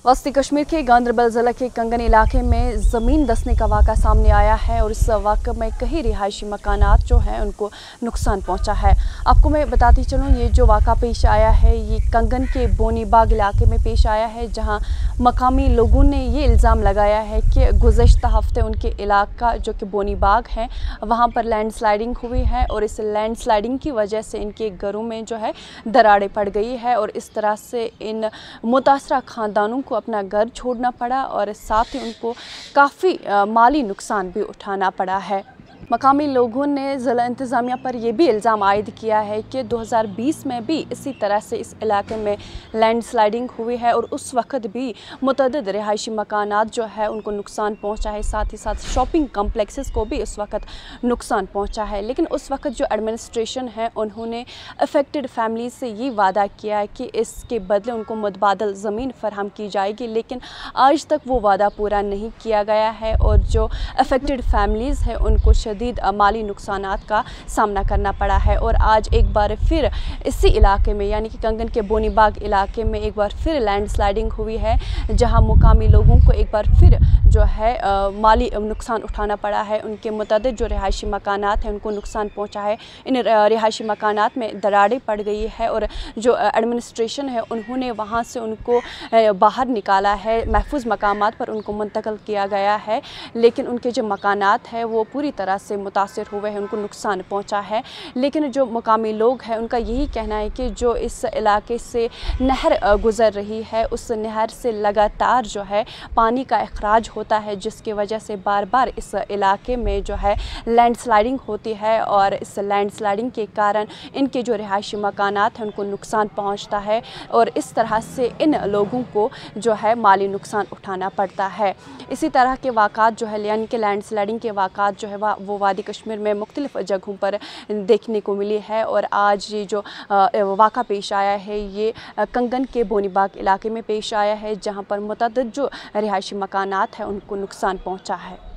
वस्ती कश्मीर के गांदरबल ज़िला के कंगन इलाके में ज़मीन धंसने का वाक़ा सामने आया है और इस वाक़े में कई रिहायशी मकानात जो हैं उनको नुकसान पहुंचा है। आपको मैं बताती चलूँ, ये जो वाक़ा पेश आया है ये कंगन के बोनी बाग इलाके में पेश आया है, जहां मकामी लोगों ने ये इल्ज़ाम लगाया है कि गुज़श्ता हफ्ते उनके इलाका जो कि बोनी बाग है वहाँ पर लैंडस्लाइडिंग हुई है और इस लैंडस्लाइडिंग की वजह से इनके घरों में जो है दरारें पड़ गई है और इस तरह से इन मुतासरा ख़ानदानों को अपना घर छोड़ना पड़ा और साथ ही उनको काफ़ी माली नुकसान भी उठाना पड़ा है। मकामी लोगों ने ज़िला इंतज़ामिया पर यह भी इल्ज़ाम आयद किया है कि 2020 में भी इसी तरह से इस इलाके में लैंडस्लाइडिंग हुई है और उस वक़्त भी मुतअद्दिद रिहायशी मकानात जो है उनको नुकसान पहुंचा है, साथ ही साथ शॉपिंग कम्प्लेक्सेस को भी उस वक़्त नुकसान पहुंचा है। लेकिन उस वक़्त जो एडमिनिस्ट्रेशन है उन्होंने अफेक्टेड फैमिली से ये वादा किया है कि इसके बदले उनको मुतबादल ज़मीन फराहम की जाएगी, लेकिन आज तक वो वादा पूरा नहीं किया गया है और जो अफेक्टेड फैमिलीज़ हैं उनको शदीद माली नुकसानात का सामना करना पड़ा है। और आज एक बार फिर इसी इलाके में यानी कि कंगन के बोनी बाग इलाके में एक बार फिर लैंडस्लाइडिंग हुई है, जहां मुकामी लोगों को एक बार फिर जो है माली नुकसान उठाना पड़ा है। उनके मुतअद्दिद जो रिहायशी मकानात हैं उनको नुकसान पहुंचा है। इन रिहायशी मकानात में दरारें पड़ गई है और जो एडमिनिस्ट्रेशन है उन्होंने वहाँ से उनको बाहर निकाला है, महफूज मकामात पर उनको मुंतकिल किया गया है, लेकिन उनके जो मकानात हैं वो पूरी तरह से मुतासिर हुए हैं, उनको नुकसान पहुंचा है। लेकिन जो मुकामी लोग हैं उनका यही कहना है कि जो इस इलाके से नहर गुज़र रही है उस नहर से लगातार जो है पानी का अखराज होता है, जिसकी वजह से बार बार इस इलाके में जो है लैंडस्लाइडिंग होती है और इस लैंडस्लाइडिंग के कारण इनके जो रिहायशी मकानात हैं उनको नुकसान पहुंचता है और इस तरह से इन लोगों को जो है माली नुकसान उठाना पड़ता है। इसी तरह के वाक़ात जो है यानी कि लैंडस्लाइडिंग के वाक़ात जो है वो वादी कश्मीर में मुख्तलिफ़ जगहों पर देखने को मिली है और आज ये जो वाक़ा पेश आया है ये कंगन के बोनी बाग इलाके में पेश आया है, जहाँ पर मुतअद्दिद जो रिहायशी मकानात हैं उनको नुकसान पहुँचा है।